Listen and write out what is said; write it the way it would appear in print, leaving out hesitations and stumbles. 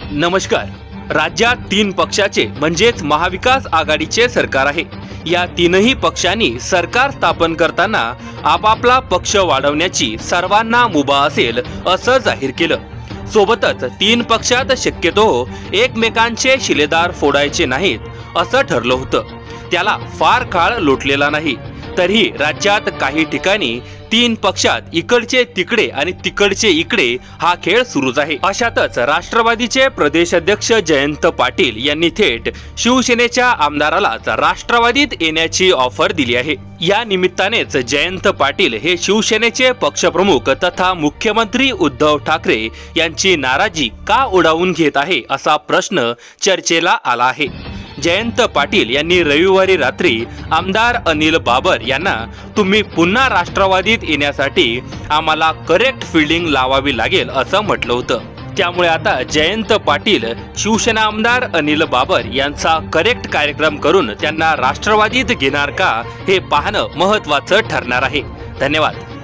नमस्कार। राज्यात तीन पक्षाचे म्हणजेच महाविकास आघाडीचे सरकार आहे। या तीनही पक्षांनी सरकार स्थापन करताना आपापला पक्ष वाढवण्याची सर्वांना मुभा असेल असं जाहीर केलं। सोबतच तीन पक्षात शक्यतो एकमेकांचे शिलेदार फोडायचे नाहीत असं ठरलं होतं। त्याला फार काळ लोटलेला नाही, तरीही राज्यात काही ठिकाणी तीन पक्षात इकडचे तिकडे आणि तिकडचे इकडे हा खेळ सुरूच आहे। अशातच राष्ट्रवादीचे प्रदेशाध्यक्ष जयंत पाटील यांनी थेट शिवसेनेच्या आमदारालाच राष्ट्रवादीत येण्याची ऑफर दिली आहे। या निमित्तानेच जयंत पाटील हे शिवसेनेचे पक्षप्रमुख तथा मुख्यमंत्री उद्धव ठाकरे यांची नाराजी का उडवून घेत आहे असा प्रश्न चर्चेला आला आहे। जयंत पाटील यांनी रविवारी रात्री आमदार अनिल बाबर यांना तुम्ही पुन्हा राष्ट्रवादीत येण्यासाठी आम्हाला करेक्ट फिल्डिंग लावावी लागेल असं म्हटलं होतं। त्यामुळे आता जयंत पाटील शिवसेना आमदार अनिल बाबर यांचा करेक्ट कार्यक्रम करून त्यांना राष्ट्रवादीत घेणार का हे पाहणं महत्त्वाचं ठरणार आहे। धन्यवाद।